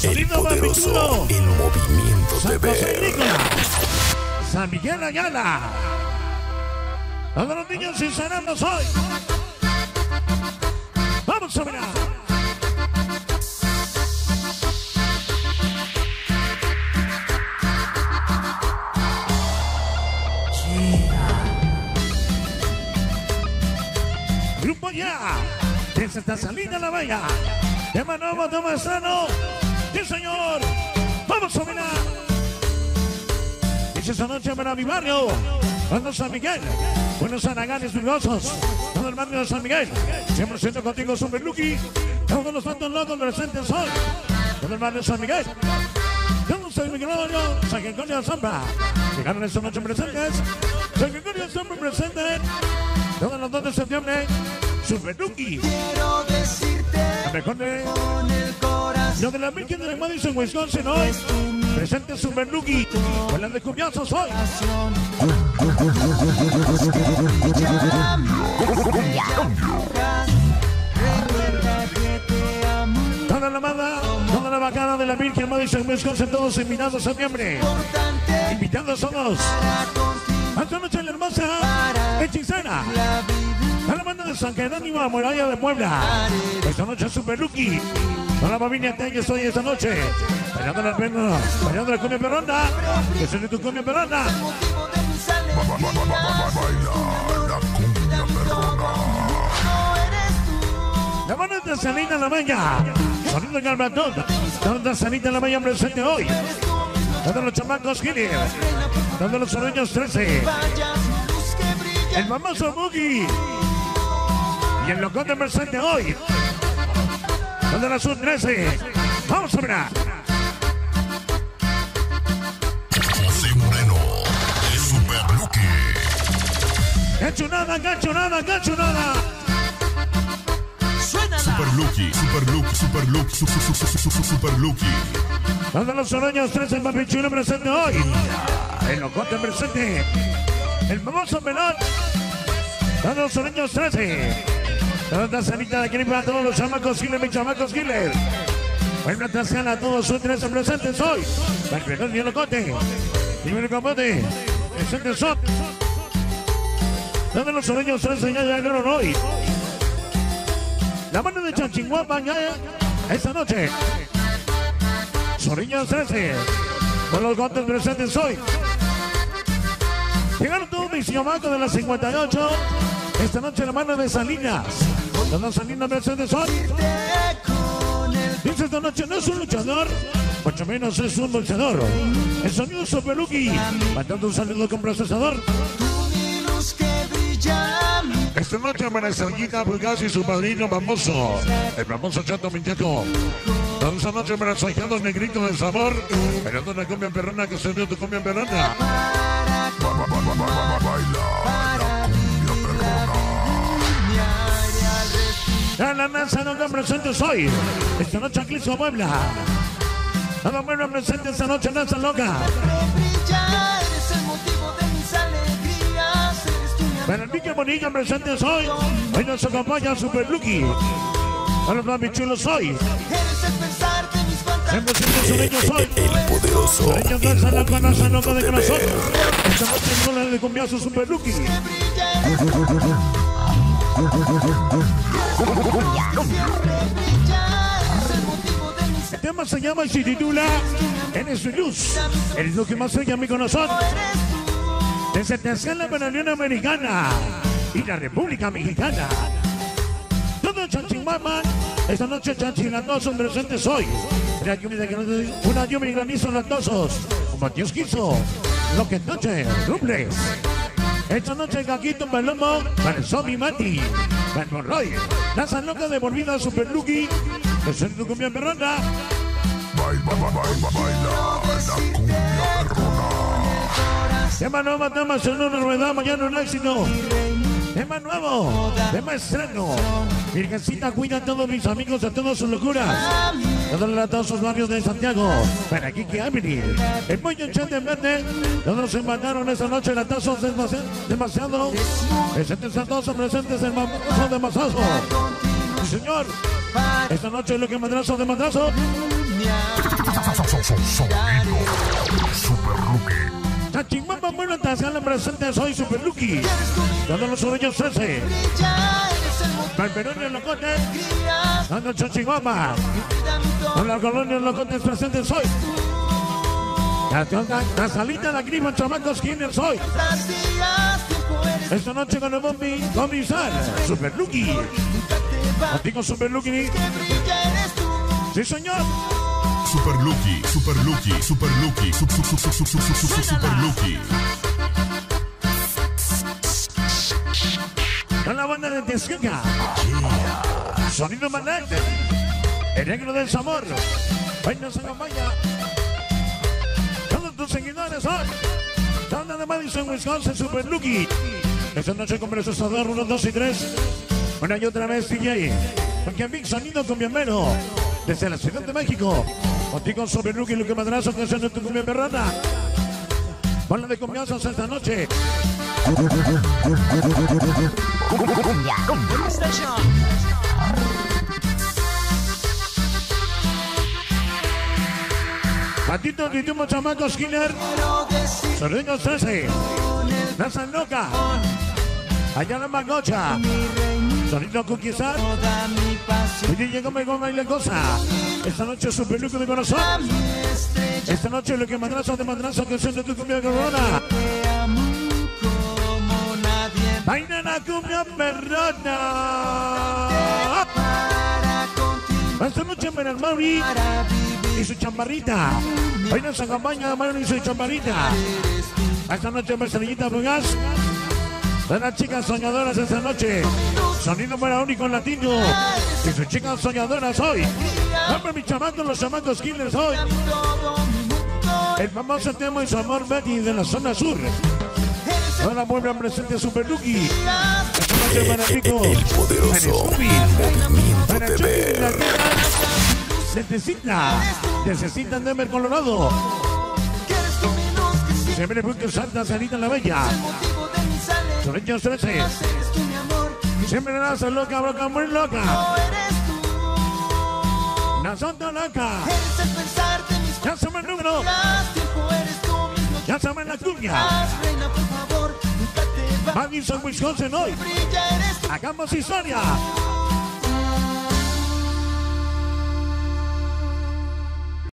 El poderoso, el movimiento de ver. San Miguel Ayala. Todos los niños sinceramos hoy. Vamos a mirar. Grupo Ya, desde esta salida la Bella. Tema nuevo, tema sano. Sí, señor. Vamos a mirar. Dice esta noche para mi barrio. Cuando San Miguel. Buenos Araganes Virgosos. Todo el barrio de San Miguel. 100% contigo, Super Lucky. Todos los santos locos presentes hoy. Todo el barrio de San Miguel. Todos San Miguel, San Gregorio Zambra. Llegaron esta noche presentes. San Gregorio Zambra presente. Todos los 2 de septiembre. Super Lucky. Quiero decirte La mejor de con el corazón. lo de la Virgen de Madison, Wisconsin hoy. Presente Super Lucky. Con las de Cubiazos hoy. Recuerda que te amo. Toda la banda, toda la bacana de la Virgen Madison, Wisconsin, todos invitados a septiembre. Importante Invitados todos. para continuar Esta noche la hermosa hechicera. la vida. A la banda de San Jerónimo, a Muralla de Puebla. Esta noche Super Lucky. Toda la familia Telles hoy esta noche. Bailando la perna, bailando la cumbia perrona. Que se de tu cumbia perrona. Motivo de mis alegrías. Baila la cumbia perrona. No eres tú. La mano de Salina La Bella. Sonido en Galvatón. Toda Salina La Bella presente hoy. Todos los chamacos Giles. Todos los sureños 13. Vaya luz que brilla. El famoso Boogie. Y el locote presente hoy. Donde la Sub 13. Vamos a mirar. José Moreno, el Super Lucky. Cachonada, cachonada, cachonada. Super Lucky, Super Lucky, Super Lucky, Super Lucky. Donde los sureños 13. El papi chulo presente hoy. El locote presente. El famoso Melón. Todos los sureños 13. Toda la salita de aquí para todos los chamacos Giles, mis chamacos Giles. Buena trasera a todos sus 13 presentes hoy. Para el locote. Primero capote. Presentes son. Todos los sureños 13 ya llegaron hoy. La mano de Chanchiguapa ya esta noche. Sureños 13. Con los gotes presentes hoy. Llegaron todos mis chamacos de las 58. Esta noche la mano de Salinas. Todos Salinas presentes hoy. Dice esta noche no es un luchador, mucho menos es un boxeador. El sonido Super Lucky. Mandando un saludo con procesador. Mi luz que brilla. Esta noche para Estrellita Pulgas y su padrino famoso, el famoso Chato Minteco. Toda esta noche para su ahijado Negrito de Sabor, bailando una cumbia perrona que se dio tu cumbia perrona. Ya la NASA no están presentes hoy. Esta noche aquí en Puebla. Nada bueno presente esta noche, NASA loca. Brilla, eres el motivo de mis alegrías. Eres tú mi Para el Mickey Bonilla presentes hoy. Hoy nos acompaña Super Lucky. A los más chulos hoy. eres el pensar de mis fantasías. Siempre sureños hoy. El poderoso, Sureños el danzan la conaza loca movimiento de de corazón. ver. Esta noche no le de cumbiazo Super Lucky. Que brilla, eres siempre brilla. Eres el motivo de mis El tema se llama y se titula Eres mi luz. Eres lo que más brilla en mi corazón. Desde Tlaxcala para la Unión Americana y la República Mexicana. Todo Chanchihuahua. Esta noche chanchilatosos presentes hoy. Una lluvia y granizo latosos. Como Dios quiso. Lo que noche, rubles. Esta noche Caquito Palomo, para el Zombie Mati, para el Morroy. La San Loca de Volvida Super Lucky. Que es tu cumbia perrona. Baila la cumbia perrona. Tema nuevo, tema en una novedad, mañana un éxito. Tema nuevo, tema estreno. Virgencita cuida a todos mis amigos, a todas sus locuras. A todos sus barrios de Santiago. Para Kiki Avenue. El pollo en Chate en verde. Todos se mandaron esta noche la taza demasiado. Presentes a todos, presentes el madrazo de masazo. Sí, señor. Esta noche es lo que madrazo de madrazo. Sonido Super Lucky. Chachimbamba, bueno, Tascala presente, soy Super Lucky. Todos los sureños 13. Palperón en Locote. Dando Chachimbamba. Con la colonia en Locote presente, soy. La salita, la grima, chamacos, ¿quiénes soy? Esta noche con el Bombi, Comisar, Super Lucky. Contigo, Super Lucky. Sí, señor. Super Lucky, Super Lucky, Super Lucky, Super Lucky. Con la banda de Tezcaca. Sonido Manate. El negro del sabor. Hoy nos acompaña. Todos tus seguidores hoy. Banda de Madison, Wisconsin, Super Lucky. Esta noche con Bresos Sador, 1, 2 y 3. Una y otra vez, DJ. Porque Big Sonido Cumbiamero. Desde la Ciudad de México. Contigo, Super Lucky, Luque Madrazo, que es de tu cumbia perrona. Ponla de confianzas esta noche. Patito, Ritmo, Chamacos, Killer. Sordeños 13. Raza Loca. Allá la Magocha. Sonido Conquistar. Oye, llegó me goma y la cosa. Esta noche Super Lucky de corazón. Esta noche lo que madrazo de madrazo que son de tu cumbia corona. Baila la cumbia perrona. Esta noche Meral Mauri y su chambarrita. Hoy nos acompaña Mauri y su chambarita. Esta noche Marcelita Bugas. De las chicas soñadoras esta noche. Sonido para único latino. Y sus chicas soñadoras hoy. Hombre, mis chamacos, los chamacos killers hoy. El famoso tema y su amor Betty de la zona sur. Ahora vuelve presente Super Lucky. Esta noche para Pico. El poderoso Movimiento TV. Necesita Denver, Colorado. Siempre fue que Santa Sarita la Bella. Sorreños 13. Siempre la hace loca, loca, muy loca. La Santa Loca. Ya saben el número. Ya saben la cumbia. Madison, Wisconsin hoy. Hagamos historia.